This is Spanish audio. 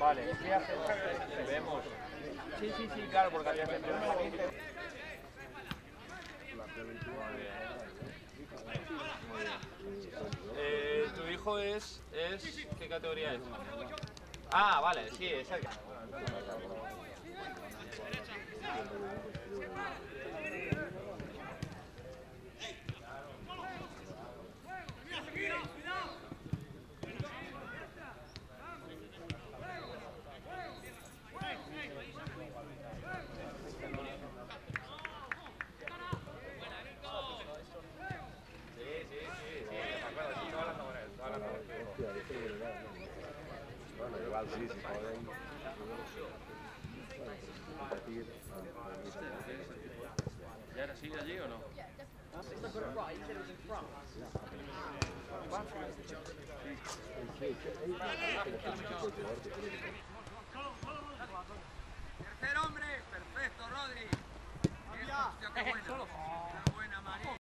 Vale, ¿qué haces? Vemos. Sí, sí, sí, claro, porque había gente. Muy bien. ¿Tu hijo es... ¿Qué categoría es? Ah, vale, sí, exacto. Bueno, igual sí, si pueden. ¿Ya era así allí o no? Tercer hombre, perfecto, Rodri. Qué bueno.